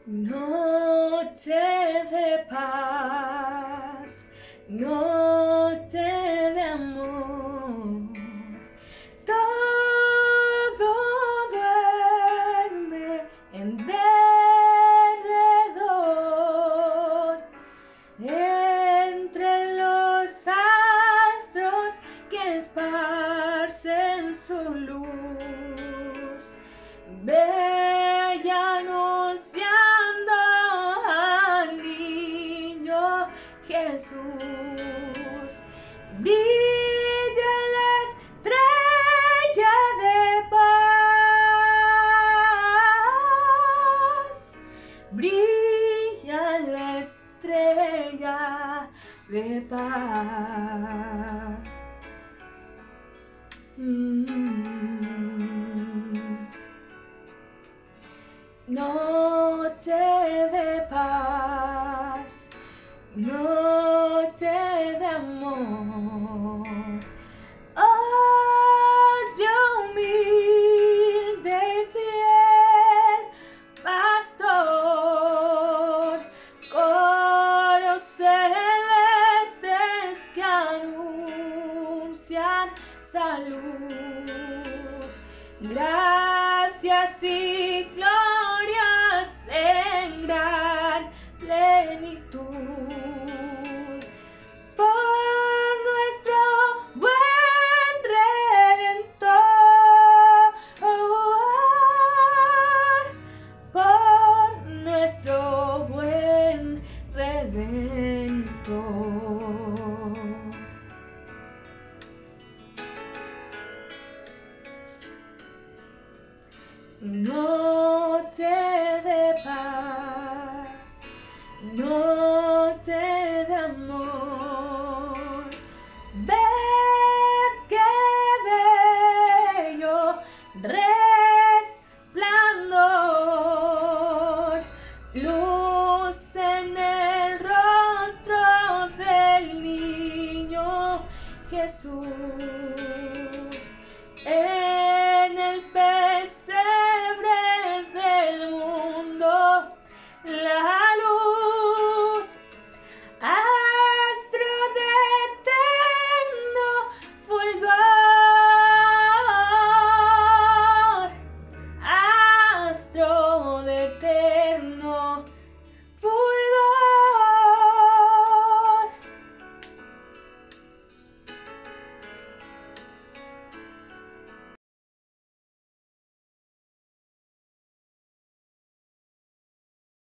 Noche de paz, noche de amor, todo duerme en derredor, entre los astros que esparcen su luz, bella anunciando al niño Jesús. Brilla la estrella de paz, brilla la estrella de paz. Noche de paz, noche de amor. Oh, yo humilde y fiel pastor, coros celestes que anuncian salud.